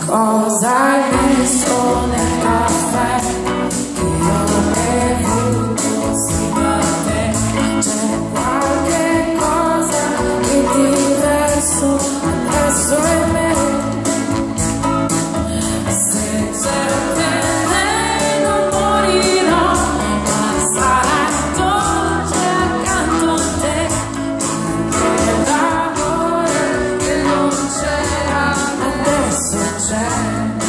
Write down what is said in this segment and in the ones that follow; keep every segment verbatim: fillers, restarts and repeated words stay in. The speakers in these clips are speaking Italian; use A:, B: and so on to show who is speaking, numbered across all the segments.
A: Cosa hai messo nel caffè che ho bevuto sino a te? C'è qualche cosa di diverso adesso in me. Se c'è te non morirò, ma sarai dolce accanto a te, perché l'amore che non c'era adesso c'è.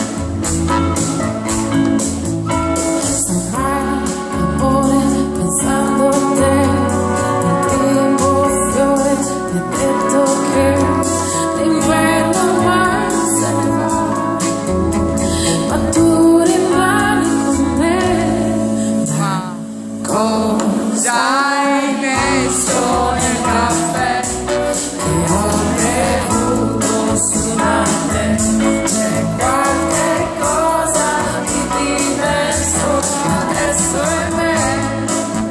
A: Cosa hai messo nel caffè che ho bevuto su da te? C'è qualche cosa di diverso adesso in me.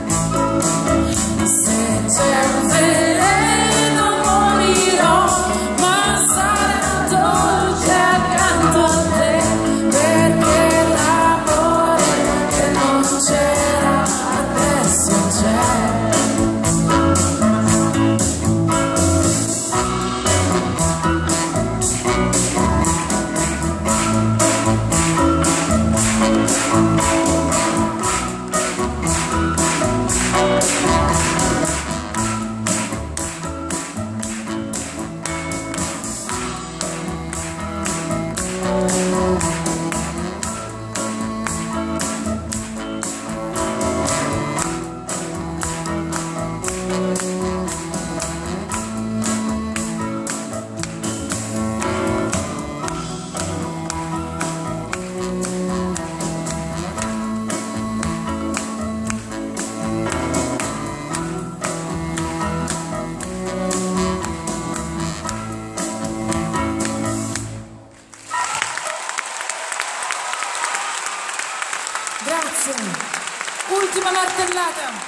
A: Se c'è un veleno morirò, ma sarà dolce accanto a te, perché l'amore che non c'era adesso c'è.
B: Grazie. Ultima martellata.